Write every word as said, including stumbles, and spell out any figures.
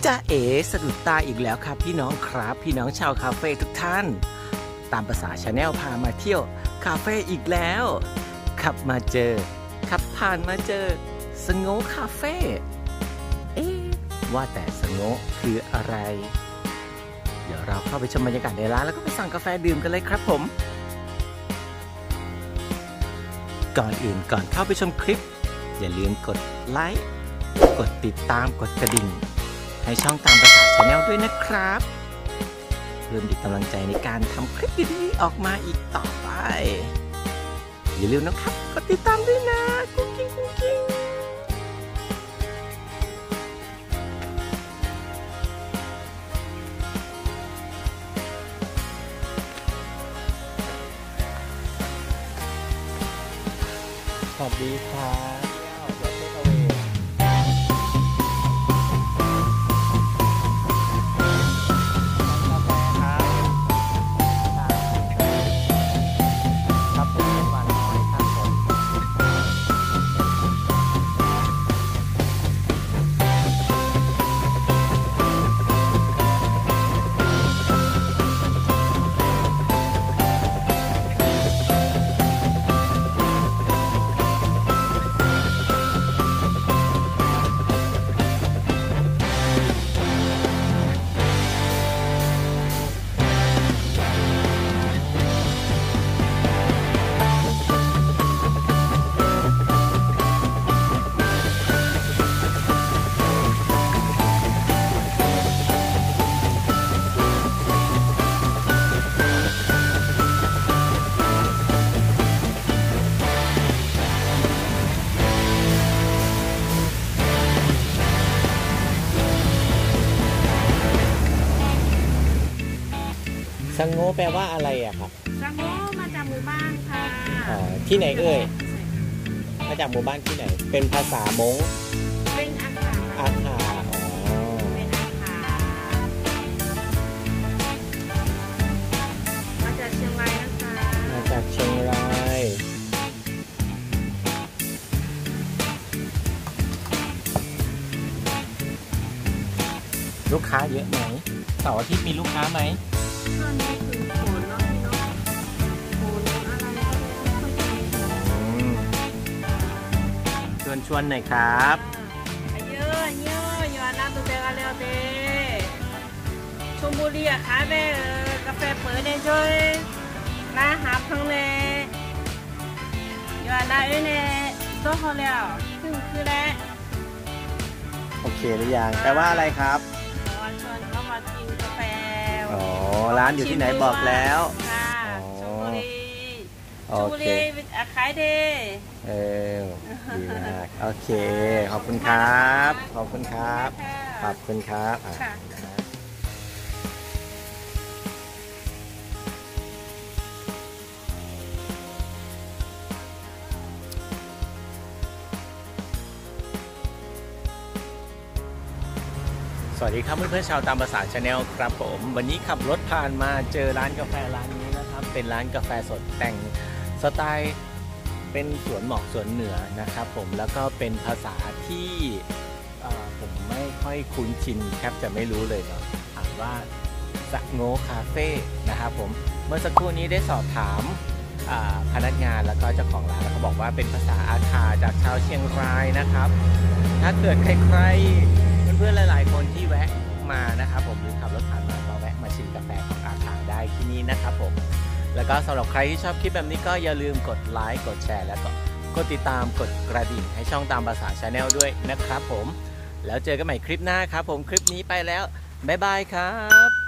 จ้าเอ๋สะดุดตาอีกแล้วครับพี่น้องครับพี่น้องชาวคาเฟ่ทุกท่านตามภาษาชาแนลพามาเที่ยวคาเฟ่อีกแล้วขับมาเจอขับผ่านมาเจอสโงคาเฟ่เอ๊ะว่าแต่สโงคืออะไรเดี๋ยวเราเข้าไปชมบรรยากาศในร้านแล้วก็ไปสั่งกาแฟดื่มกันเลยครับผมก่อนอื่นก่อนเข้าไปชมคลิปอย่าลืมกดไลค์กดติดตามกดกระดิ่งให้ช่องตามภาษาชาแนลด้วยนะครับเพิ่มอีกกำลังใจในการทำคลิปดีๆออกมาอีกต่อไปอย่าลืมนะครับกดติดตามด้วยนะกุ๊กกิ๊งกุ๊กกิ๊งสวัสดีครับสังโง่แปลว่าอะไรอะครับสังโง่มาจากหมู่บ้านค่ะอ๋อที่ไหนเอ่ยมาจากหมู่บ้านที่ไหนเป็นภาษามงเป็นอาคาอาคาอ๋อเป็นอาคามาจากเชียงรายนะคะมาจากเชียงรายลูกค้าเยอะไหมเสาร์อาทิตย์มีลูกค้าไหมช่วงนี้คือฝนเนาะพี่เนาะฝนอะไรก็ไม่ค่อยดีชวนชวนหน่อยครับเยอะเยอะอยู่อันนั้นตัวเดียวกันแล้วเด้ชลบุรีอะขายไปกาแฟเปิดได้ช่วยร้านหาพังเลยอยู่อันนั้นเอ้ยเนี่ยต้องเขาแล้วซึ่งคือแล้วโอเคหรือยังแปลว่าอะไรครับชวนเขามากินกาแฟอ๋อร้านอยู่ที่ไหนบอกแล้วค่ะชลบุรีชลบุรีขายดีเออดีมากโอเคขอบคุณครับขอบคุณครับขอบคุณครับสวัสดีครับเพื่อนๆชาวตามภาษาชาแนลครับผมวันนี้ขับรถผ่านมาเจอร้านกาแฟร้านนี้นะครับเป็นร้านกาแฟสดแต่งสไตล์เป็นสวนหมอกสวนเหนือนะครับผมแล้วก็เป็นภาษาที่ผมไม่ค่อยคุ้นชินแทบจะไม่รู้เลยเนาะอ่านว่าสโงคาเฟ่นะครับผมเมื่อสักครู่นี้ได้สอบถามพนักงานแล้วก็เจ้าของร้านแล้วเขาบอกว่าเป็นภาษาอาคาจากชาวเชียงรายนะครับถ้าเกิดใครๆเพื่อนๆหลายๆคนที่แวะมานะครับผมหรือขับรถผ่านมาก็แวะมาชิมกาแฟของอาคาได้ที่นี่นะครับผมแล้วก็สำหรับใครที่ชอบคลิปแบบนี้ก็อย่าลืมกดไลค์กดแชร์แล้วก็กดติดตามกดกระดิ่งให้ช่องตามภาษาชาแนลด้วยนะครับผมแล้วเจอกันใหม่คลิปหน้าครับผมคลิปนี้ไปแล้วบ๊ายบายครับ